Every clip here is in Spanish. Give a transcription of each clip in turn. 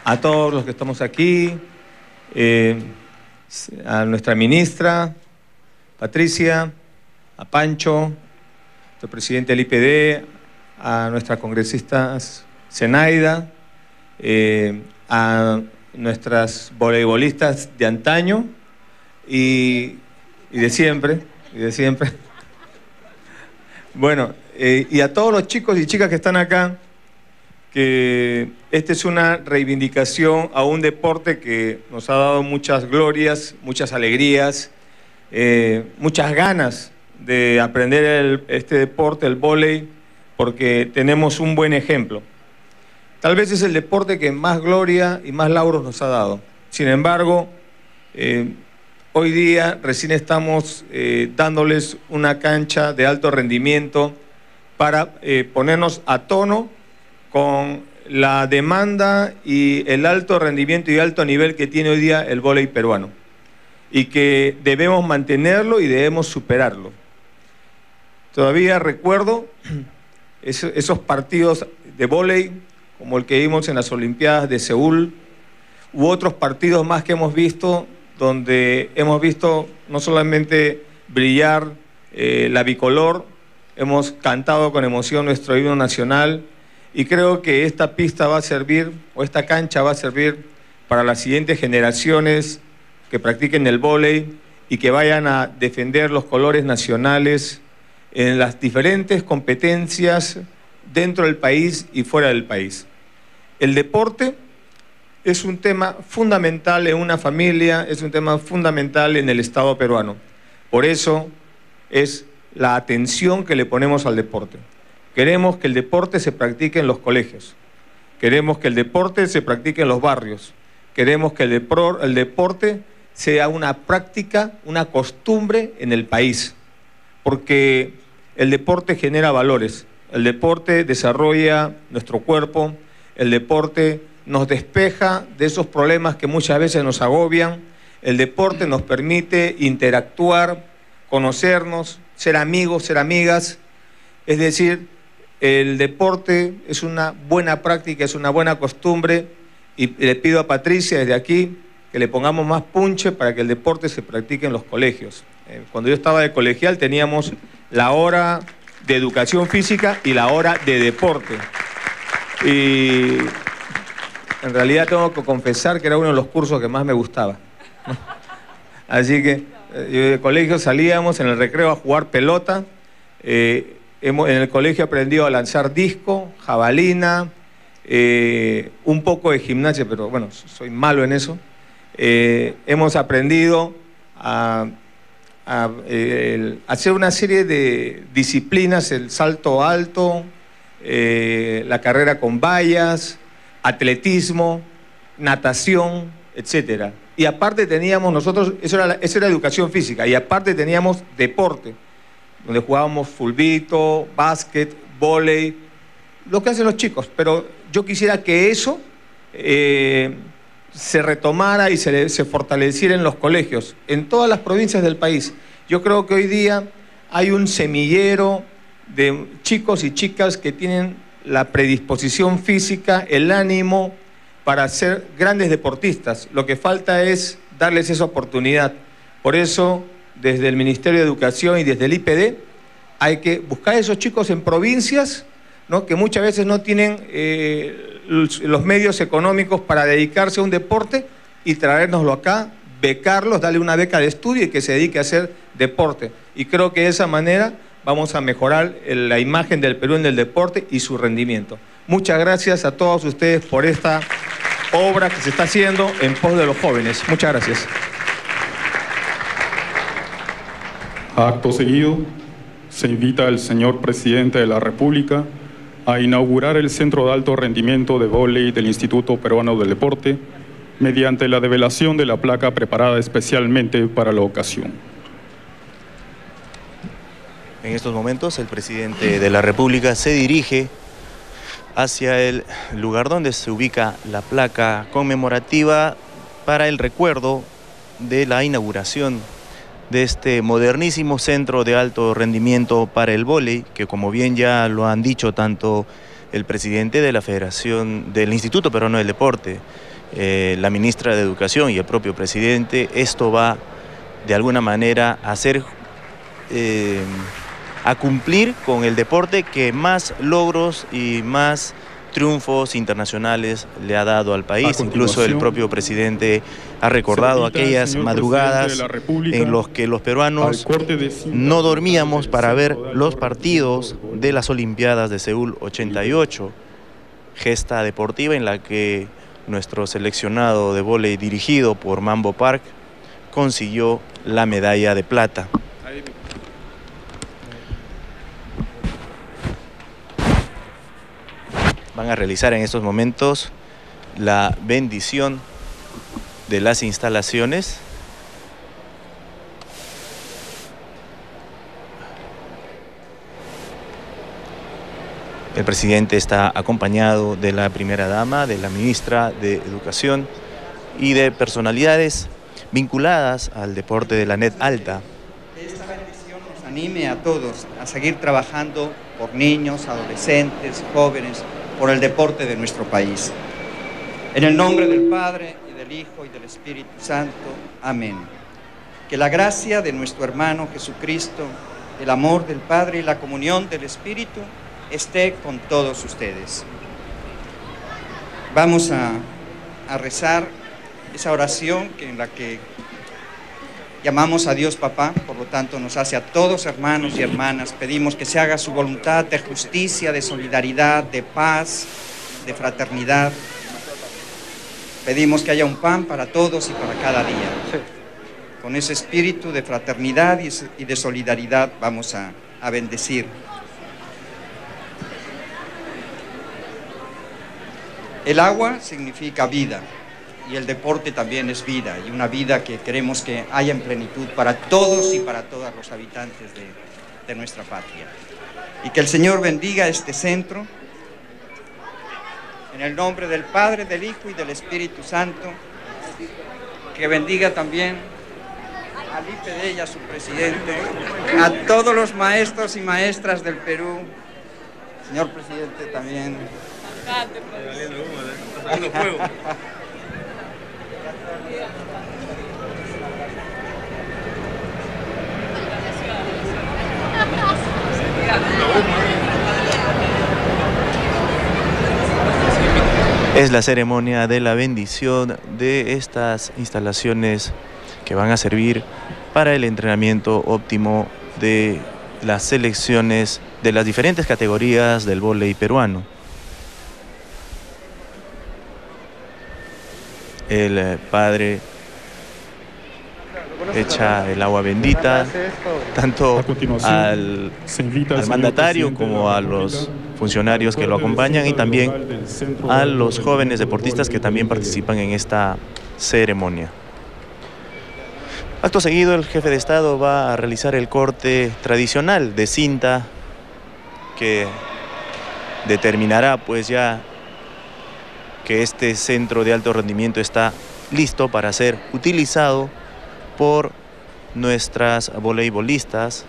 a todos los que estamos aquí, a nuestra ministra, Patricia, a Pancho, nuestro presidente del IPD, a nuestra congresista Zenaida, a nuestras voleibolistas de antaño y de siempre, Bueno, y a todos los chicos y chicas que están acá, que esta es una reivindicación a un deporte que nos ha dado muchas glorias, muchas alegrías, muchas ganas de aprender este deporte, el vóley, porque tenemos un buen ejemplo. Tal vez es el deporte que más gloria y más lauros nos ha dado. Sin embargo, hoy día recién estamos dándoles una cancha de alto rendimiento para ponernos a tono con la demanda y el alto rendimiento y alto nivel que tiene hoy día el vóley peruano, y que debemos mantenerlo y debemos superarlo. Todavía recuerdo esos partidos de vóley, como el que vimos en las Olimpiadas de Seúl, u otros partidos más que hemos visto, donde hemos visto no solamente brillar la bicolor, hemos cantado con emoción nuestro himno nacional, y creo que esta pista va a servir, o esta cancha va a servir para las siguientes generaciones que practiquen el vóley y que vayan a defender los colores nacionales en las diferentes competencias dentro del país y fuera del país. El deporte es un tema fundamental en una familia, es un tema fundamental en el Estado peruano. Por eso es la atención que le ponemos al deporte. Queremos que el deporte se practique en los colegios, queremos que el deporte se practique en los barrios, queremos que el deporte sea una práctica, una costumbre en el país, porque el deporte genera valores, el deporte desarrolla nuestro cuerpo, el deporte nos despeja de esos problemas que muchas veces nos agobian, el deporte nos permite interactuar, conocernos, ser amigos, ser amigas, es decir, el deporte es una buena práctica, es una buena costumbre, y le pido a Patricia desde aquí que le pongamos más punche para que el deporte se practique en los colegios. Cuando yo estaba de colegial teníamos la hora de educación física y la hora de deporte. Y en realidad tengo que confesar que era uno de los cursos que más me gustaba. Así que de colegio salíamos en el recreo a jugar pelota. En el colegio he aprendido a lanzar disco, jabalina, un poco de gimnasia, pero bueno, soy malo en eso. Hemos aprendido a hacer una serie de disciplinas, el salto alto, la carrera con vallas, atletismo, natación, etc. Y aparte teníamos nosotros, eso era educación física, y aparte teníamos deporte, donde jugábamos fulbito, básquet, vóley, lo que hacen los chicos, pero yo quisiera que eso se retomara y se fortaleciera en los colegios, en todas las provincias del país. Yo creo que hoy día hay un semillero de chicos y chicas que tienen la predisposición física, el ánimo para ser grandes deportistas. Lo que falta es darles esa oportunidad. Por eso, desde el Ministerio de Educación y desde el IPD, hay que buscar a esos chicos en provincias, ¿no?, que muchas veces no tienen los medios económicos para dedicarse a un deporte, y traérnoslo acá, becarlos, darle una beca de estudio y que se dedique a hacer deporte. Y creo que de esa manera vamos a mejorar la imagen del Perú en el deporte y su rendimiento. Muchas gracias a todos ustedes por esta obra que se está haciendo en pos de los jóvenes. Muchas gracias. Acto seguido, se invita al señor Presidente de la República a inaugurar el Centro de Alto Rendimiento de Vóley del Instituto Peruano del Deporte mediante la develación de la placa preparada especialmente para la ocasión. En estos momentos el Presidente de la República se dirige hacia el lugar donde se ubica la placa conmemorativa para el recuerdo de la inauguración de este modernísimo centro de alto rendimiento para el vóley, que como bien ya lo han dicho tanto el presidente de la Federación del Instituto Peruano del Deporte, la ministra de Educación y el propio presidente, esto va de alguna manera a a cumplir con el deporte que más logros y más triunfos internacionales le ha dado al país. Incluso el propio presidente ha recordado aquellas madrugadas en las que los peruanos no dormíamos para ver los partidos de las Olimpiadas de Seúl 88, gesta deportiva en la que nuestro seleccionado de vóley dirigido por Mambo Park consiguió la medalla de plata. Van a realizar en estos momentos la bendición de las instalaciones. El presidente está acompañado de la primera dama, de la ministra de Educación y de personalidades vinculadas al deporte de la net alta. Esta bendición nos anime a todos a seguir trabajando por niños, adolescentes, jóvenes, por el deporte de nuestro país. En el nombre del Padre, y del Hijo, y del Espíritu Santo. Amén. Que la gracia de nuestro hermano Jesucristo, el amor del Padre y la comunión del Espíritu esté con todos ustedes. Vamos a rezar esa oración en la que llamamos a Dios Papá, por lo tanto nos hace a todos hermanos y hermanas. Pedimos que se haga su voluntad de justicia, de solidaridad, de paz, de fraternidad. Pedimos que haya un pan para todos y para cada día. Con ese espíritu de fraternidad y de solidaridad vamos a bendecir. El agua significa vida. Y el deporte también es vida, y una vida que queremos que haya en plenitud para todos y para todos los habitantes de nuestra patria. Y que el Señor bendiga este centro, en el nombre del Padre, del Hijo y del Espíritu Santo, que bendiga también a Lipe Della, su presidente, a todos los maestros y maestras del Perú, señor presidente también. Es la ceremonia de la bendición de estas instalaciones que van a servir para el entrenamiento óptimo de las selecciones de las diferentes categorías del vóley peruano. El padre echa el agua bendita tanto al mandatario como a los funcionarios que lo acompañan y también a los jóvenes deportistas que también participan en esta ceremonia. Acto seguido, el jefe de Estado va a realizar el corte tradicional de cinta que determinará pues ya que este centro de alto rendimiento está listo para ser utilizado por nuestras voleibolistas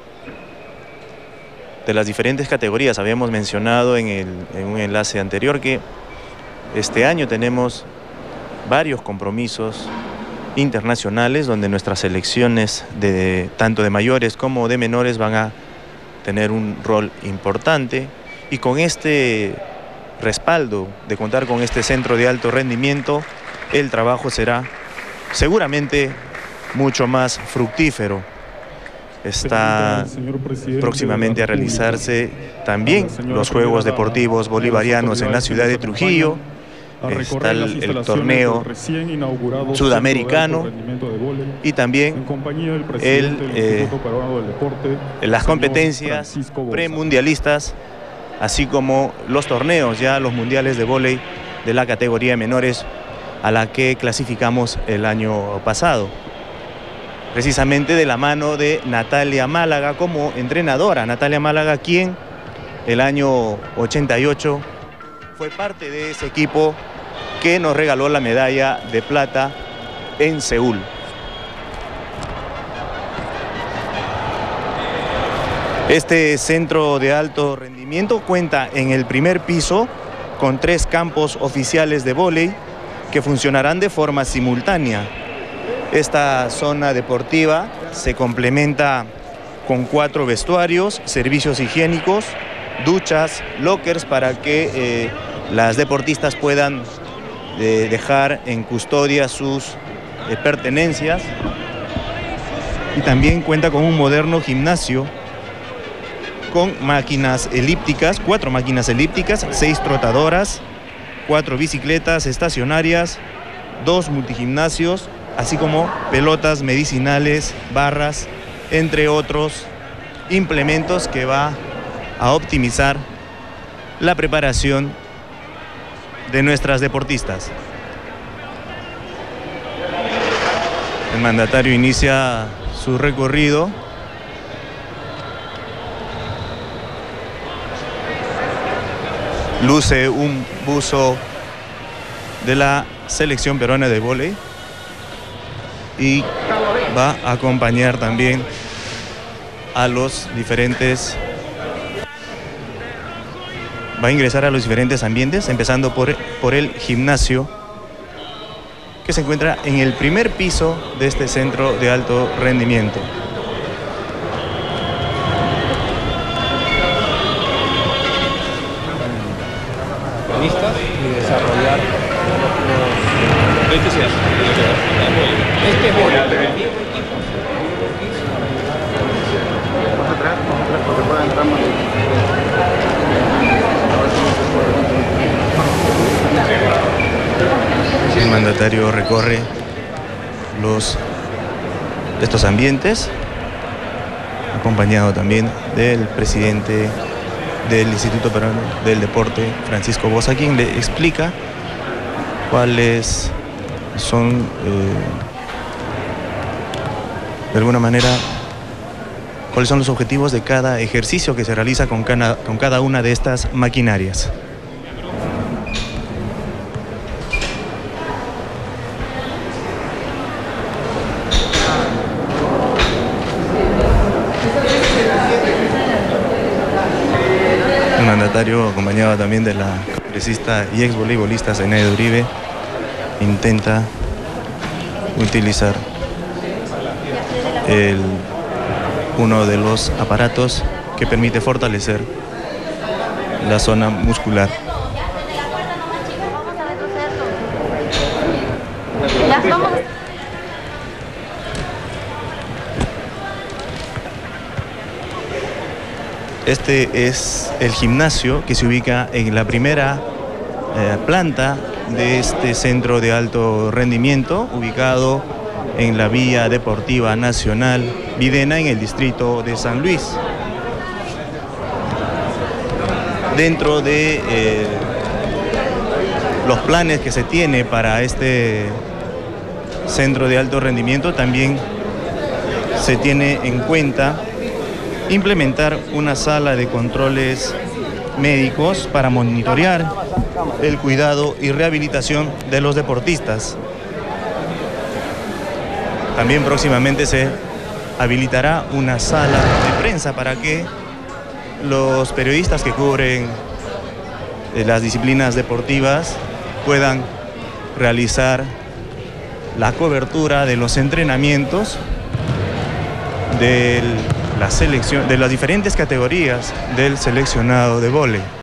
de las diferentes categorías. Habíamos mencionado en un enlace anterior que este año tenemos varios compromisos internacionales donde nuestras selecciones tanto de mayores como de menores van a tener un rol importante, y con este respaldo de contar con este centro de alto rendimiento, el trabajo será seguramente mucho más fructífero. Está próximamente a realizarse también los Juegos Deportivos Bolivarianos en la ciudad de Trujillo. Está el torneo sudamericano y también las competencias premundialistas, así como los torneos, ya los mundiales de vóley de la categoría de menores a la que clasificamos el año pasado. Precisamente de la mano de Natalia Málaga como entrenadora. Natalia Málaga, quien el año 88 fue parte de ese equipo que nos regaló la medalla de plata en Seúl. Este centro de alto rendimiento rendimiento cuenta en el primer piso con 3 campos oficiales de vóley que funcionarán de forma simultánea. Esta zona deportiva se complementa con 4 vestuarios, servicios higiénicos, duchas, lockers para que las deportistas puedan dejar en custodia sus pertenencias. Y también cuenta con un moderno gimnasio con máquinas elípticas, 4 máquinas elípticas, 6 trotadoras, 4 bicicletas estacionarias, 2 multigimnasios, así como pelotas medicinales, barras, entre otros implementos que va a optimizar la preparación de nuestras deportistas. El mandatario inicia su recorrido. Luce un buzo de la selección peruana de vóley y va a acompañar también a los diferentes, va a ingresar a los diferentes ambientes, empezando por el gimnasio que se encuentra en el primer piso de este centro de alto rendimiento. Y desarrollar el mandatario recorre estos ambientes, acompañado también del presidente del Instituto Peruano del Deporte, Francisco Bosa, quien le explica cuáles son, de alguna manera, cuáles son los objetivos de cada ejercicio que se realiza con cada una de estas maquinarias. El mandatario, acompañado también de la congresista y ex voleibolista Zenaida Uribe, intenta utilizar uno de los aparatos que permite fortalecer la zona muscular. Este es el gimnasio que se ubica en la primera planta de este centro de alto rendimiento, ubicado en la Vía Deportiva Nacional Videna, en el distrito de San Luis. Dentro de los planes que se tiene para este centro de alto rendimiento, también se tiene en cuenta implementar una sala de controles médicos para monitorear el cuidado y rehabilitación de los deportistas. También próximamente se habilitará una sala de prensa para que los periodistas que cubren las disciplinas deportivas puedan realizar la cobertura de los entrenamientos de la selección, de las diferentes categorías del seleccionado de vóley.